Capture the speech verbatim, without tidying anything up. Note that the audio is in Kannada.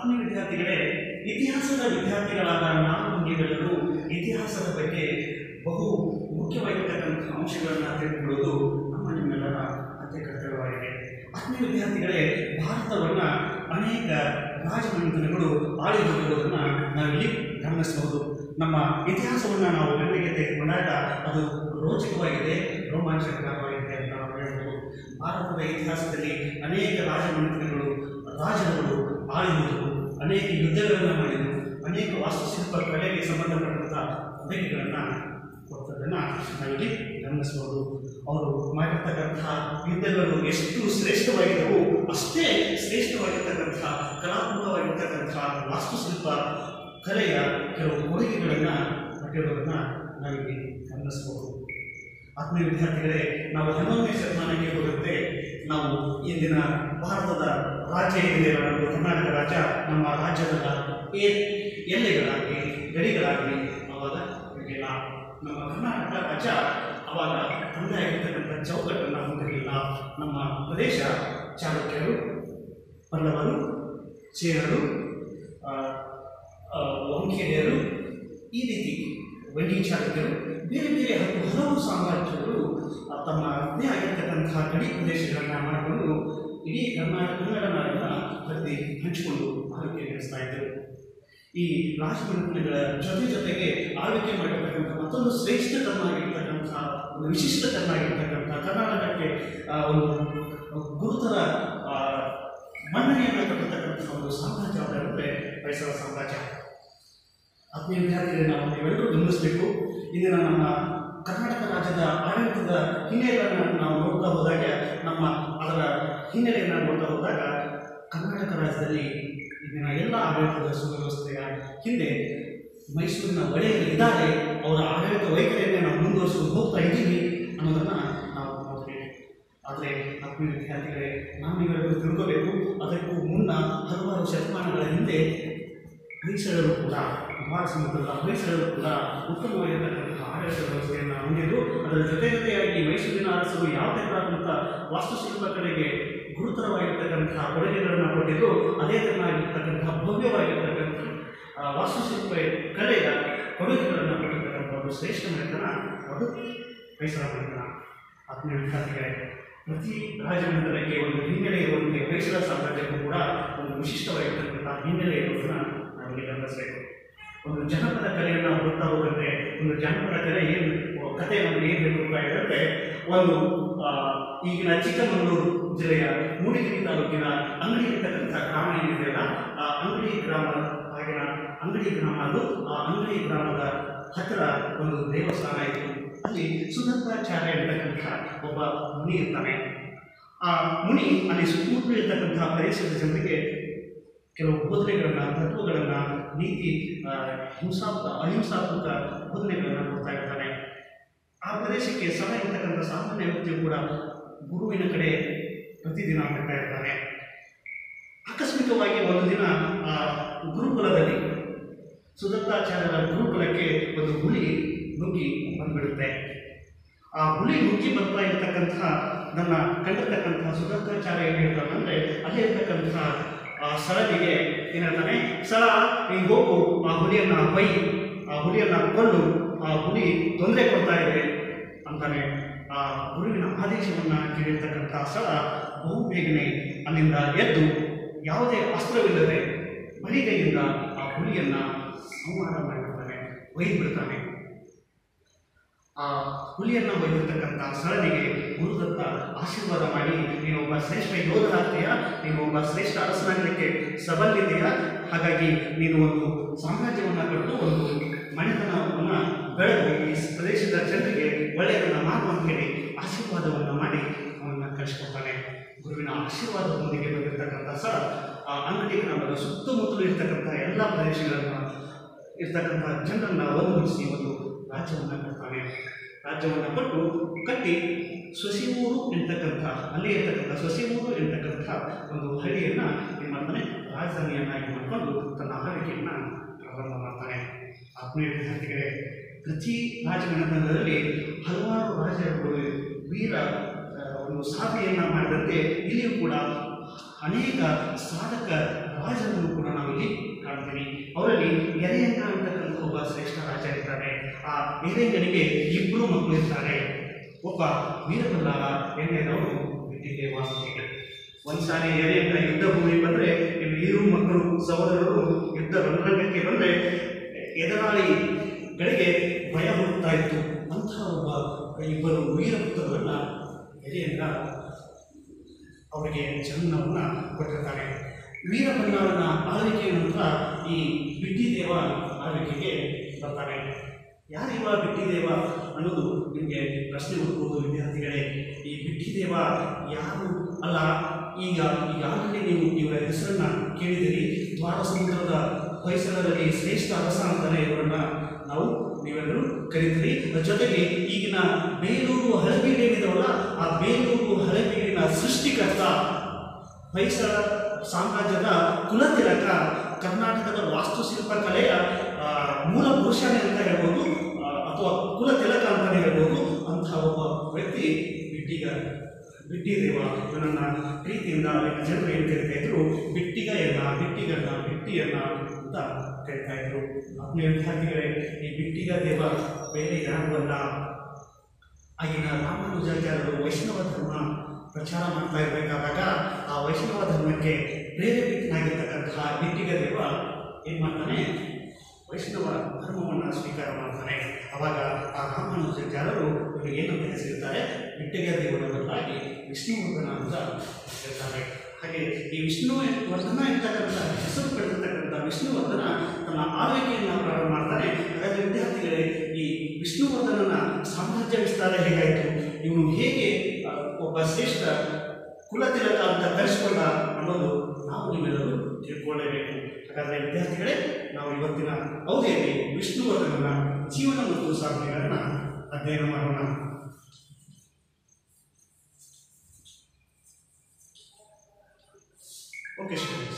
ಆತ್ಮೀಯ ವಿದ್ಯಾರ್ಥಿಗಳೇ, ಇತಿಹಾಸದ ವಿದ್ಯಾರ್ಥಿಗಳಾದ ನಾವು ನೀವೆಲ್ಲರೂ ಇತಿಹಾಸದ ಬಗ್ಗೆ ಬಹು ಮುಖ್ಯವಾಗಿರ್ತಕ್ಕಂಥ ಅಂಶಗಳನ್ನು ತಿಳಿದುಕೊಳ್ಳುವುದು ನಮ್ಮ ನಿಮ್ಮೆಲ್ಲರ ಅತ್ಯ ಕರ್ತವ್ಯವಾಗಿದೆ. ಆತ್ಮೀಯ ವಿದ್ಯಾರ್ಥಿಗಳೇ, ಭಾರತವನ್ನು ಅನೇಕ ರಾಜಮನೆತನಗಳು ಆಳಿರುವುದನ್ನು ನಾವಿಲ್ಲಿ ಗಮನಿಸಬಹುದು. ನಮ್ಮ ಇತಿಹಾಸವನ್ನು ನಾವು ಗಣನೆಗೆ ತೆಗೆದುಕೊಂಡಾಗ ಅದು ರೋಚಕವಾಗಿದೆ, ರೋಮಾಂಚಕರವಾಗಿದೆ ಅಂತ ನಾವು ಹೇಳ್ಬೋದು. ಭಾರತದ ಇತಿಹಾಸದಲ್ಲಿ ಅನೇಕ ರಾಜಮನೆತನಗಳು ರಾಜರುಗಳು ಆಳಿರುವುದು, ಅನೇಕ ಯುದ್ಧಗಳನ್ನು ಮಾಡಿದರು, ಅನೇಕ ವಾಸ್ತುಶಿಲ್ಪ ಕಲೆಗೆ ಸಂಬಂಧಪಟ್ಟಂಥ ಕೊಡುಗೆಗಳನ್ನು ಕೊಟ್ಟದನ್ನು ನಾವಿಲ್ಲಿ ಗಮನಿಸಬಹುದು. ಅವರು ಮಾಡಿರ್ತಕ್ಕಂಥ ಯುದ್ಧಗಳು ಎಷ್ಟು ಶ್ರೇಷ್ಠವಾಗಿದ್ದವು, ಅಷ್ಟೇ ಶ್ರೇಷ್ಠವಾಗಿರ್ತಕ್ಕಂಥ ಕಲಾತ್ಮಕವಾಗಿರ್ತಕ್ಕಂಥ ವಾಸ್ತುಶಿಲ್ಪ ಕಲೆಯ ಕೆಲವು ಕೊಡುಗೆಗಳನ್ನು ಕೊಟ್ಟಿರೋದನ್ನು ನಾವಿಲ್ಲಿ ಗಮನಿಸಬಹುದು. ಆತ್ಮೀಯ ವಿದ್ಯಾರ್ಥಿಗಳೇ, ನಾವು ಹನ್ನೊಂದನೇ ಶತಮಾನಕ್ಕೆ ಹೋಗುತ್ತೆ. ನಾವು ಇಂದಿನ ಭಾರತದ ರಾಜ್ಯ ಏನಿದೆ, ನಮ್ಮ ಕರ್ನಾಟಕ ರಾಜ್ಯ, ನಮ್ಮ ರಾಜ್ಯದ ಎಲ್ಲೆಗಳಾಗಲಿ ಗಡಿಗಳಾಗಲಿ ಅವಾಗ ಇರಲಿಲ್ಲ. ನಮ್ಮ ಕರ್ನಾಟಕ ರಾಜ್ಯ ಅವಾಗ ತಂದೆ ಆಗಿರ್ತಕ್ಕಂಥ ಚೌಕಟ್ಟನ್ನು ಹೊಂದಿರಲಿಲ್ಲ. ನಮ್ಮ ಪ್ರದೇಶ ಚಾಲುಕ್ಯರು, ಪಲ್ಲವರು, ಚೇರರು, ವಂಕೇರಿಯರು, ಈ ರೀತಿ ವಂಡಿ ಚಾಲುಕ್ಯರು, ಬೇರೆ ಬೇರೆ ಹತ್ತು ಹಲವು ಸಾಮ್ರಾಜ್ಯಗಳು ತಮ್ಮ ಅದೇ ಆಗಿರ್ತಕ್ಕಂಥ ಗಡಿ ಪ್ರದೇಶಗಳನ್ನು ಮಾಡಿಕೊಂಡು ಇಡೀ ಕರ್ನಾಟಕ ಕನ್ನಡ ನಾಡನ್ನು ಹತ್ತಿ ಹಂಚಿಕೊಂಡು ಆಳ್ವಿಕೆ ನಡೆಸ್ತಾ ಇದ್ದರು. ಈ ರಾಜಮನೆತನಗಳ ಜೊತೆ ಜೊತೆಗೆ ಆಳ್ವಿಕೆ ಮಾಡಿರ್ತಕ್ಕಂಥ ಮತ್ತೊಂದು ಶ್ರೇಷ್ಠತರನಾಗಿರ್ತಕ್ಕಂಥ ಒಂದು ವಿಶಿಷ್ಟತರನಾಗಿರ್ತಕ್ಕಂಥ ಕರ್ನಾಟಕಕ್ಕೆ ಒಂದು ಗುರುತರ ಮನ್ನಣೆಯನ್ನು ಕೊಟ್ಟಿರ್ತಕ್ಕಂಥ ಒಂದು ಸಾಮ್ರಾಜ್ಯ ಅಂದರೆ ಹೊಯ್ಸಳ ಸಾಮ್ರಾಜ್ಯ. ಆತ್ಮೀಯ ವಿದ್ಯಾರ್ಥಿಗಳೇ, ನಾವು ನೀವೆಲ್ಲರೂ ಗಮನಿಸಬೇಕು. ಇಂದಿನ ನಮ್ಮ ಕರ್ನಾಟಕ ರಾಜ್ಯದ ಆಡಳಿತದ ಹಿನ್ನೆಲೆಯನ್ನು ನಾವು ನೋಡ್ತಾ ಹೋದಾಗ, ನಮ್ಮ ಅದರ ಹಿನ್ನೆಲೆಯನ್ನು ನೋಡ್ತಾ ಹೋದಾಗ ಕರ್ನಾಟಕ ರಾಜ್ಯದಲ್ಲಿ ಇಂದಿನ ಎಲ್ಲ ಆಡಳಿತದ ಸುವ್ಯವಸ್ಥೆಯ ಹಿಂದೆ ಮೈಸೂರಿನ ಒಡೆಯರು ಇದ್ದಾರೆ. ಅವರ ಆಡಳಿತ ವೈಖರಿಯನ್ನು ನಾವು ಮುಂದುವರಿಸಿಕೊಂಡು ಹೋಗ್ತಾ ಇದ್ದೀವಿ ಅನ್ನೋದನ್ನು ನಾವು ನೋಡ್ತೀವಿ. ಆದರೆ ಆತ್ಮೀಯ ವಿದ್ಯಾರ್ಥಿಗಳೇ, ನಾವು ನೀವೆಲ್ಲರೂ ತಿಳ್ಕೋಬೇಕು, ಅದಕ್ಕೂ ಮುನ್ನ ಹಲವಾರು ಶತಮಾನಗಳ ಹಿಂದೆ ಹೊಯ್ಸಳರು ಕೂಡ ಕುಮಾರ ಸಮುದ್ರದ ಹೊಯ್ಸಳರು ಕೂಡ ಉತ್ತಮವಾಗಿರ್ತಕ್ಕಂಥ ಆಡಳಿತ ವ್ಯವಸ್ಥೆಯನ್ನು ಹೊಂದಿದ್ದು, ಅದರ ಜೊತೆ ಜೊತೆಯಾಗಿ ಮೈಸೂರಿನ ಅರಸರು ಯಾವುದೇ ಆದಂಥ ವಾಸ್ತುಶಿಲ್ಪ ಕಡೆಗೆ ಗುರುತರವಾಗಿರ್ತಕ್ಕಂಥ ಕೊಡುಗೆಗಳನ್ನು ಕೊಟ್ಟಿದ್ದು, ಅದೇ ಥರನಾಗಿರ್ತಕ್ಕಂಥ ಭವ್ಯವಾಗಿರ್ತಕ್ಕಂಥ ವಾಸ್ತುಶಿಲ್ಪ ಕಲೆಯ ಕೊಡುಗೆಗಳನ್ನು ಕೊಟ್ಟಿರ್ತಕ್ಕಂಥ ಒಂದು ಶ್ರೇಷ್ಠ ಮನೆತನ ಅದು ಹೊಯ್ಸಳ ಮನೆತನ. ಆತ್ಮೀಯ ವಿದ್ಯಾರ್ಥಿಗಳೇ, ಪ್ರತಿ ರಾಜಮನೆತನಕ್ಕೆ ಒಂದು ಹಿನ್ನೆಲೆ ಇರುವಂತೆ ಹೊಯ್ಸಳ ಸಾಮ್ರಾಜ್ಯಕ್ಕೂ ಕೂಡ ಒಂದು ವಿಶಿಷ್ಟವಾಗಿರ್ತಕ್ಕಂಥ ಹಿನ್ನೆಲೆ ಇರುವುದನ್ನು ನಾವಿಲ್ಲಿ ಗಮನಿಸಬೇಕು. ಒಂದು ಜನಪದ ಕಲೆಯನ್ನು ಹುಡುಕ್ತಾ ಹೋದಂತೆ ಒಂದು ಜನಪದ ಕಲೆ ಏನು ಕಥೆ ನಮಗೆ ಏನು ಹೇಳ್ತಾ ಇದ್ದರೆ, ಒಂದು ಈಗಿನ ಚಿಕ್ಕಮಗಳೂರು ಜಿಲ್ಲೆಯ ಮೂಡಿಗೆರೆ ತಾಲೂಕಿನ ಅಂಗಡಿ ಇರ್ತಕ್ಕಂಥ ಗ್ರಾಮ ಏನಿದೆಯಲ್ಲ, ಆ ಅಂಗಡಿ ಗ್ರಾಮ ಆಗಿನ ಅಂಗಡಿ ಗ್ರಾಮ ಅದು ಆ ಅಂಗಡಿ ಗ್ರಾಮದ ಹತ್ತಿರ ಒಂದು ದೇವಸ್ಥಾನ ಇತ್ತು. ಅಲ್ಲಿ ಸುಧತ್ತಾಚಾರ್ಯ ಇರ್ತಕ್ಕಂಥ ಒಬ್ಬ ಮುನಿ ಇರ್ತಾನೆ. ಆ ಮುನಿ ಅಲ್ಲಿ ಸುತ್ತಮುತ್ತಲು ಇರ್ತಕ್ಕಂಥ ಪ್ರದೇಶದ ಜನರಿಗೆ ಕೆಲವು ಬೋಧನೆಗಳನ್ನು, ತತ್ವಗಳನ್ನು, ನೀತಿ ಹಿಂಸಾ ಅಹಿಂಸಾತ್ಮಕ ಬೋಧನೆಗಳನ್ನು ಕೊಡ್ತಾ ಇರ್ತಾನೆ. ಆ ಪ್ರದೇಶಕ್ಕೆ ಸಹ ಇರ್ತಕ್ಕಂಥ ಸಾಮಾನ್ಯ ವ್ಯಕ್ತಿಯು ಕೂಡ ಗುರುವಿನ ಕಡೆ ಪ್ರತಿದಿನ ಹೋಗ್ತಾ ಇರ್ತಾನೆ. ಆಕಸ್ಮಿಕವಾಗಿ ಒಂದು ದಿನ ಆ ಗುರುಕುಲದಲ್ಲಿ ಸುದತ್ತಾಚಾರ್ಯರ ಗುರುಕುಲಕ್ಕೆ ಒಂದು ಹುಲಿ ನುಗ್ಗಿ ಬಂದ್ಬಿಡುತ್ತೆ. ಆ ಹುಲಿ ನುಗ್ಗಿ ಬರ್ತಾ ಇರ್ತಕ್ಕಂಥ ನನ್ನ ಕಂಡಿರ್ತಕ್ಕಂಥ ಸುದತ್ತಾಚಾರ್ಯ ಏನು ಹೇಳ್ತಾನಂದರೆ, ಅಲ್ಲೇ ಇರ್ತಕ್ಕಂಥ ಆ ಸ್ಥಳದಿಗೆ ಏನು ಹೇಳ್ತಾನೆ, ಸ್ಥಳ ನೀನು ಹೋಗು, ಆ ಹುಲಿಯನ್ನು ಬೈ, ಆ ಹುಲಿಯನ್ನು ಕೊಲ್ಲು, ಆ ಹುಲಿ ತೊಂದರೆ ಕೊಡ್ತಾ ಇದೆ ಅಂತಾನೆ. ಆ ಗುರುವಿನ ಆದೇಶವನ್ನು ಕೇಳಿರ್ತಕ್ಕಂಥ ಸ್ಥಳ ಬಹು ಬೇಗನೆ ಅಲ್ಲಿಂದ ಎದ್ದು ಯಾವುದೇ ಅಸ್ತ್ರವಿಲ್ಲದೆ ಬರಿಗೈಯಿಂದ ಆ ಹುಲಿಯನ್ನು ಸಂಹಾರ ಮಾಡಿಬಿಡ್ತಾನೆ, ಒಯ್ದು ಬಿಡ್ತಾನೆ. ಆ ಹುಲಿಯನ್ನು ಒಯ್ದಿರ್ತಕ್ಕಂಥ ಸ್ಥಳನಿಗೆ ಗುರುದತ್ತ ಆಶೀರ್ವಾದ ಮಾಡಿ, ನೀನು ಒಬ್ಬ ಶ್ರೇಷ್ಠ ಯೋಧರಾಗ್ತೀಯ, ನೀನು ಒಬ್ಬ ಶ್ರೇಷ್ಠ ಅರಸನಾಗಲಿಕ್ಕೆ ಸಬಲ್ಲಿದೆಯಾ, ಹಾಗಾಗಿ ನೀನು ಒಂದು ಸಾಮ್ರಾಜ್ಯವನ್ನು ಕಟ್ಟು ಒಂದು ಮನೆತನವನ್ನು ಬೆಳೆದು ಈ ಪ್ರದೇಶದ ಜನರಿಗೆ ಒಳ್ಳೆಯದನ್ನು ಮಾಡು ಅಂತ ಹೇಳಿ ಆಶೀರ್ವಾದವನ್ನು ಮಾಡಿ ಅವನನ್ನು ಕಳಿಸ್ಕೊಡ್ತಾನೆ. ಗುರುವಿನ ಆಶೀರ್ವಾದದೊಂದಿಗೆ ಬಂದಿರತಕ್ಕಂಥ ಸಹ ಆ ಅಂಗಡಿ ಗ್ರಾಮದ ಸುತ್ತಮುತ್ತಲು ಇರ್ತಕ್ಕಂಥ ಎಲ್ಲ ಪ್ರದೇಶಗಳನ್ನು ಇರ್ತಕ್ಕಂಥ ಜನರನ್ನು ಒಂದುಗೂಡಿಸಿ ಒಂದು ರಾಜ್ಯವನ್ನು ಕಟ್ತಾನೆ. ರಾಜ್ಯವನ್ನು ಕೊಟ್ಟು ಕಟ್ಟಿ ಸೊಸಿಯೂರು ಎಂತಕ್ಕಂಥ ಅಲ್ಲೇ ಇರ್ತಕ್ಕಂಥ ಸೊಸಿಯೂರು ಎಂತಕ್ಕಂಥ ಒಂದು ಹಳ್ಳಿಯನ್ನು ಏನು ಮಾಡ್ತಾನೆ, ರಾಜಧಾನಿಯನ್ನಾಗಿ ಮಾಡಿಕೊಂಡು ತನ್ನ ಆಳ್ವಿಕೆಯನ್ನು ಪ್ರಾರಂಭ ಮಾಡ್ತಾನೆ. ಆತ್ಮೀಯ ವಿದ್ಯಾರ್ಥಿಗಳೇ, ಪ್ರತಿ ರಾಜಮನೆತನದಲ್ಲಿ ಹಲವಾರು ರಾಜರುಗಳು ವೀರ ಒಂದು ಸಾಧನೆಯನ್ನು ಮಾಡಿದಂತೆ ಇಲ್ಲಿಯೂ ಕೂಡ ಅನೇಕ ಸಾಧಕ ರಾಜರನ್ನು ಕೂಡ ನಾವಿಲ್ಲಿ ಕಾಣ್ತೀವಿ. ಅವರಲ್ಲಿ ಎರೆಯಂಗ ಅಂತಕ್ಕಂಥ ಒಬ್ಬ ಶ್ರೇಷ್ಠ ರಾಜ ಇರ್ತಾರೆ. ಆ ಎರೆಯಂಗನಿಗೆ ಇಬ್ಬರು ಮಕ್ಕಳು ಇರ್ತಾರೆ. ಒಬ್ಬ ವೀರಬಲ್ಲಾಳ ಎಣ್ಣೆದವರು ಬಿಟ್ಟಿದ್ದೇವ ಅಂತೇಳಿ. ಒಂದ್ಸಾರಿ ಎರೆಯಂಗ ಯುದ್ಧ ಭೂಮಿ ಬಂದರೆ ಇನ್ನು ಇರು ಮಕ್ಕಳು ಸಹೋದರರು ಯುದ್ಧ ರಣರಂಗಕ್ಕೆ ಬಂದರೆ ಎದುರಾಳಿಗಳಿಗೆ ಭಯ ಹುಡುಕ್ತಾ ಇತ್ತು. ಅಂತಹ ಒಬ್ಬ ಇಬ್ಬರು ವೀರಪುತ್ರರನ್ನ ಎರೆಯಂಗ ಅವರಿಗೆ ಜನ್ಮವನ್ನು ಕೊಟ್ಟಿರ್ತಾರೆ. ವೀರಬಲ್ಲಾಳನ ಆಳ್ವಿಕೆಯ ನಂತರ ಈ ಬಿಟ್ಟಿದೇವ ಆಳ್ವಿಕೆಗೆ ಬರ್ತಾರೆ. ಯಾರಿವ ಬಿಟ್ಟಿದೇವ ಅನ್ನೋದು ನಿಮಗೆ ಪ್ರಶ್ನೆ ಹುಡುಕುವುದು ವಿದ್ಯಾರ್ಥಿಗಳೇ. ಈ ಬಿಟ್ಟಿದೇವ ಯಾರು ಅಲ್ಲ, ಈಗ ಈಗಾಗಲೇ ನೀವು ಇವರ ಹೆಸರನ್ನು ಕೇಳಿದಿರಿ. ದ್ವಾರ ಸಮುದ್ರದ ಹೊಯ್ಸಳರಲ್ಲಿ ಶ್ರೇಷ್ಠ ಅರಸ ಅಂತಾನೆ ಇವರನ್ನ ನಾವು ನೀವೆಲ್ಲರೂ ಕರೀತೀರಿ. ಜೊತೆಗೆ ಈಗಿನ ಬೇಲೂರು ಹಳೆಬೀಡು ಏನಿದಾವಲ್ಲ, ಆ ಬೇಲೂರು ಹಳೆಬೀಡಿನ ಸೃಷ್ಟಿಕರ್ತ, ಹೊಯ್ಸಳ ಸಾಮ್ರಾಜ್ಯದ ಕುಲತಿಲಕ, ಕರ್ನಾಟಕದ ವಾಸ್ತುಶಿಲ್ಪ ಕಲೆಯ ಮೂಲ ಪುರುಷನೇ ಅಂತ ಹೇಳ್ಬೋದು, ಅಥವಾ ಕುಲತಿಲಕ ಅಂತಲೇ ಹೇಳ್ಬೋದು. ಅಂತಹ ಒಬ್ಬ ವ್ಯಕ್ತಿ ಬಿಟ್ಟಿಗ ಬಿಟ್ಟಿದೇವ. ಇವನನ್ನ ಪ್ರೀತಿಯಿಂದ ಜನರು ಏನು ಕರಿತಾ ಇದ್ರು, ಬಿಟ್ಟಿಗ ಎನ್ನ, ಬಿಟ್ಟಿಗಣ್ಣ, ಬಿಟ್ಟಿಯನ್ನ ಅಂತ ಕರಿತಾ ಇದ್ರು. ಆತ್ಮೀಯ ವಿದ್ಯಾರ್ಥಿಗಳೇ, ಈ ಬಿಟ್ಟಿಗ ದೇವ ಬೇರೆ ಯಾರು ಅಲ್ಲ, ಆಗಿನ ರಾಮಾನುಜಾಚಾರ್ಯರು ವೈಷ್ಣವ ಧರ್ಮ ಪ್ರಚಾರ ಮಾಡ್ತಾ ಇರಬೇಕಾದಾಗ ಆ ವೈಷ್ಣವ ಧರ್ಮಕ್ಕೆ ಪ್ರೇರೇಪಿತನಾಗಿರ್ತಕ್ಕಂತಹ ಬಿಟ್ಟಿಗ ದೇವ ಏನು ಮಾಡ್ತಾನೆ, ವೈಷ್ಣವ ಧರ್ಮವನ್ನು ಸ್ವೀಕಾರ ಮಾಡ್ತಾನೆ. ಅವಾಗ ಆ ರಾಮಾನುಜಾಚಾರ್ಯರು ಇವರಿಗೆ ಏನಂತ ಹೆಸರಿರ್ತಾರೆ, ಬಿಟ್ಟಿಗ ದೇವರ ಬದಲಾಗಿ ವಿಷ್ಣುವರ್ಧನ ಅಂತ ಹೇಳ್ತಾರೆ. ಹಾಗೆ ಈ ವಿಷ್ಣುವರ್ಧನ ಇರ್ತಕ್ಕಂಥ ಹೆಸರು ಪಡೆದಿರ್ತಕ್ಕಂಥ ವಿಷ್ಣುವರ್ಧನ ತನ್ನ ಆಳ್ವಿಕೆಯನ್ನು ಪ್ರಾರಂಭ ಮಾಡ್ತಾನೆ. ಹಾಗಾದರೆ ವಿದ್ಯಾರ್ಥಿಗಳೇ, ಈ ವಿಷ್ಣುವರ್ಧನನ ಸಾಮ್ರಾಜ್ಯ ವಿಸ್ತಾರ ಹೇಗಾಯಿತು, ಇವನು ಹೇಗೆ ಒಬ್ಬ ಶ್ರೇಷ್ಠ ಕುಲತಿಲಕ ಅಂತ ಕರೆಸಿಕೊಂಡ ಅನ್ನೋದು ನಾವು ನೀವೆಲ್ಲರೂ ತಿಳ್ಕೊಳ್ಳೇಬೇಕು. ಹಾಗಾದರೆ ವಿದ್ಯಾರ್ಥಿಗಳೇ, ನಾವು ಇವತ್ತಿನ ಅವಧಿಯಲ್ಲಿ ವಿಷ್ಣುವರ್ಧನನ ಜೀವನ ಮತ್ತು ಸಾಧನೆಗಳನ್ನು ಅಧ್ಯಯನ ಮಾಡೋಣ. Okay students.